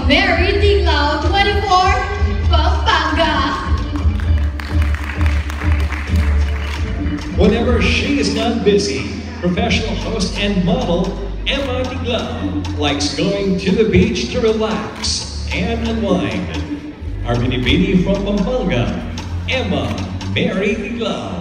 Mary Tiglao, 24, Pampanga. Whenever she is not busy, professional host and model Emma Tiglao likes going to the beach to relax and unwind. Our Binibini from Pampanga, Emma Mary Tiglao.